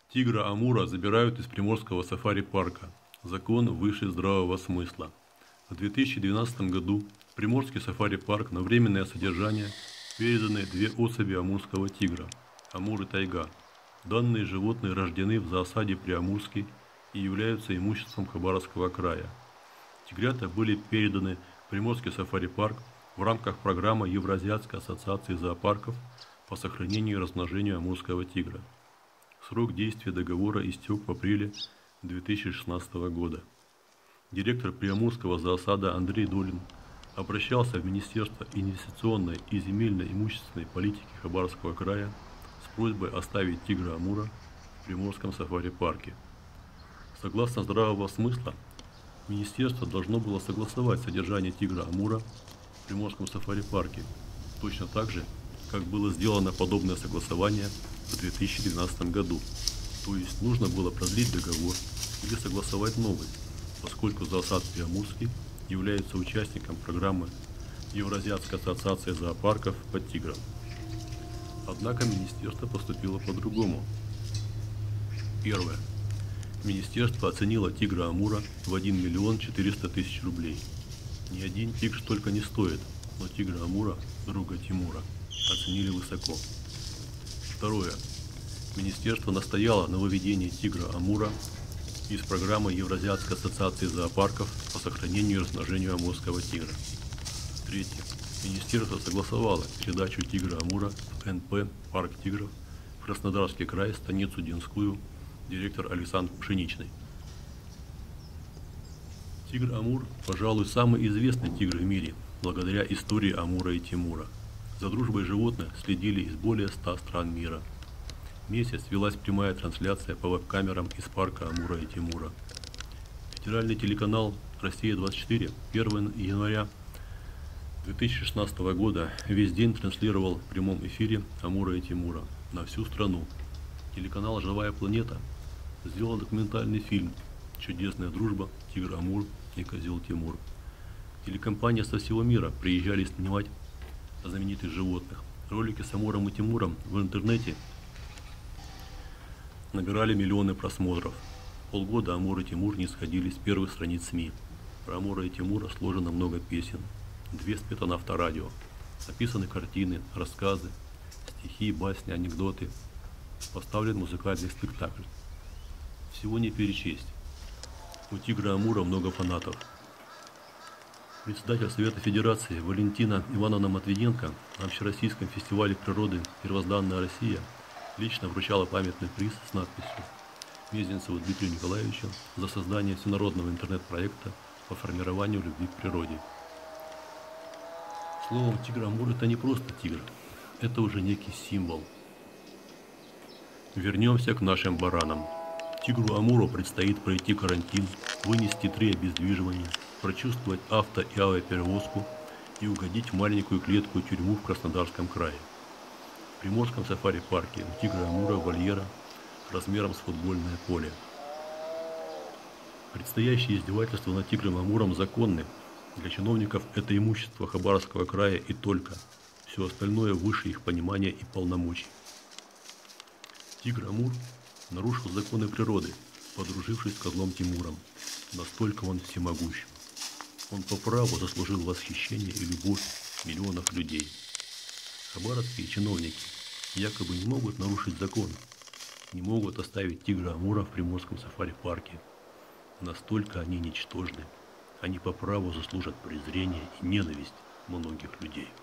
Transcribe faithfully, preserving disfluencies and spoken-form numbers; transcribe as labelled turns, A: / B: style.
A: Тигра Амура забирают из Приморского сафари-парка. Закон выше здравого смысла. В две тысячи двенадцатом году в Приморский сафари-парк на временное содержание переданы две особи амурского тигра – Амур и Тайга. Данные животные рождены в зоосаде Приамурский и являются имуществом Хабаровского края. Тигрята были переданы в Приморский сафари-парк в рамках программы Евразийской ассоциации зоопарков по сохранению и размножению амурского тигра. Срок действия договора истек в апреле две тысячи шестнадцатого года. Директор Приамурского зоосада Андрей Долин обращался в Министерство инвестиционной и земельно-имущественной политики Хабаровского края с просьбой оставить тигра Амура в Приморском сафари-парке. Согласно здравого смысла, Министерство должно было согласовать содержание тигра Амура в Приморском сафари-парке, точно так же, как было сделано подобное согласование в две тысячи двенадцатом году. То есть нужно было продлить договор или согласовать новый, поскольку зоосад Приамурский является участником программы Евразийской ассоциации зоопарков под тигром. Однако министерство поступило по-другому. Первое. Министерство оценило тигра Амура в один миллион четыреста тысяч рублей. Ни один тигр столько не стоит, но тигра Амура, друга Тимура, оценили высоко. Второе. Министерство настояло на выведении тигра Амура из программы Евразийской ассоциации зоопарков по сохранению и размножению амурского тигра. Третье. Министерство согласовало передачу тигра Амура в эн пэ «Парк тигров» в Краснодарский край, станицу Динскую, директор Александр Пшеничный. Тигр Амур, пожалуй, самый известный тигр в мире, благодаря истории Амура и Тимура. За дружбой животных следили из более ста стран мира. Месяц велась прямая трансляция по веб-камерам из парка Амура и Тимура. Федеральный телеканал «Россия двадцать четыре» первого января две тысячи шестнадцатого года весь день транслировал в прямом эфире Амура и Тимура на всю страну. Телеканал «Живая планета» сделал документальный фильм «Чудесная дружба. Тигр Амур и козел Тимур». Телекомпания со всего мира приезжали снимать знаменитых животных. Ролики с Амуром и Тимуром в интернете набирали миллионы просмотров. Полгода Амур и Тимур не сходили с первых страниц СМИ. Про Амура и Тимура сложено много песен. Две спета на авторадио. Написаны картины, рассказы, стихи, басни, анекдоты. Поставлен музыкальный спектакль. Всего не перечесть. У тигра Амура много фанатов. Председатель Совета Федерации Валентина Ивановна Матвиенко на Общероссийском фестивале природы «Первозданная Россия» лично вручала памятный приз с надписью Мезенцеву Дмитрию Николаевичу за создание всенародного интернет-проекта по формированию любви к природе. Словом, тигр Амур — это не просто тигр, это уже некий символ. Вернемся к нашим баранам. Тигру Амуру предстоит пройти карантин, вынести три обездвиживания, прочувствовать авто- и авиаперевозку и угодить в маленькую клетку тюрьму в Краснодарском крае. В Приморском сафари-парке у тигра Амура вольера размером с футбольное поле. Предстоящие издевательства над тигром Амуром законны. Для чиновников это имущество Хабаровского края и только. Все остальное выше их понимания и полномочий. Тигр Амур нарушил законы природы, подружившись с козлом Тимуром. Настолько он всемогущ. Он по праву заслужил восхищение и любовь миллионов людей. Хабаровские чиновники якобы не могут нарушить закон, не могут оставить тигра Амура в Приморском сафари-парке. Настолько они ничтожны. Они по праву заслужат презрение и ненависть многих людей.